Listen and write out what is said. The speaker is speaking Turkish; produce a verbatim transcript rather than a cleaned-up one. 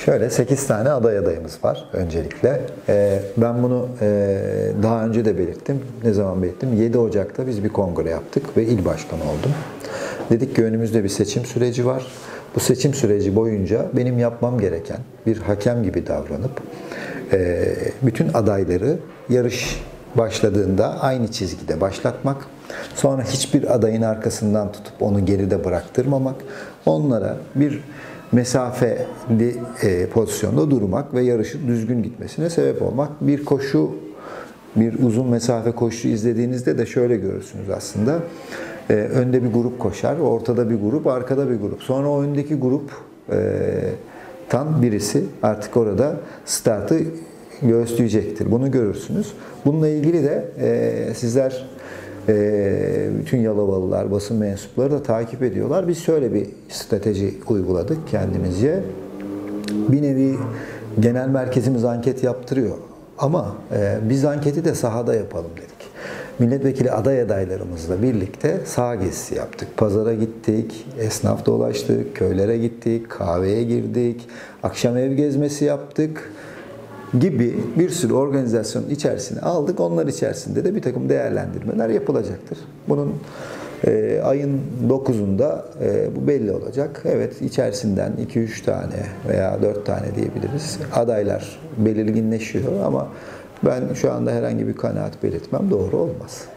Şöyle sekiz tane aday adayımız var öncelikle. Ee, ben bunu e, daha önce de belirttim. Ne zaman belirttim? yedi Ocak'ta biz bir kongre yaptık ve il başkanı oldum. Dedik ki önümüzde bir seçim süreci var. Bu seçim süreci boyunca benim yapmam gereken bir hakem gibi davranıp e, bütün adayları yarış başladığında aynı çizgide başlatmak, sonra hiçbir adayın arkasından tutup onu geride bıraktırmamak, onlara bir mesafeli e, pozisyonda durmak ve yarışın düzgün gitmesine sebep olmak. Bir koşu, bir uzun mesafe koşu izlediğinizde de şöyle görürsünüz aslında. E, önde bir grup koşar, ortada bir grup, arkada bir grup. Sonra o öndeki grup e, tan birisi artık orada startı göğüsleyecektir. Bunu görürsünüz. Bununla ilgili de e, sizler e, bütün Yalovalılar, basın mensupları da takip ediyorlar. Biz şöyle bir strateji uyguladık kendimizce. Bir nevi genel merkezimiz anket yaptırıyor. Ama e, biz anketi de sahada yapalım dedik. Milletvekili aday adaylarımızla birlikte saha gezisi yaptık. Pazara gittik, esnaf dolaştık, köylere gittik, kahveye girdik, akşam ev gezmesi yaptık gibi bir sürü organizasyonun içerisine aldık. Onlar içerisinde de bir takım değerlendirmeler yapılacaktır. Bunun e, ayın dokuzunda e, bu belli olacak. Evet, içerisinden iki üç tane veya dört tane diyebiliriz. Adaylar belirginleşiyor ama ben şu anda herhangi bir kanaat belirtmem doğru olmaz.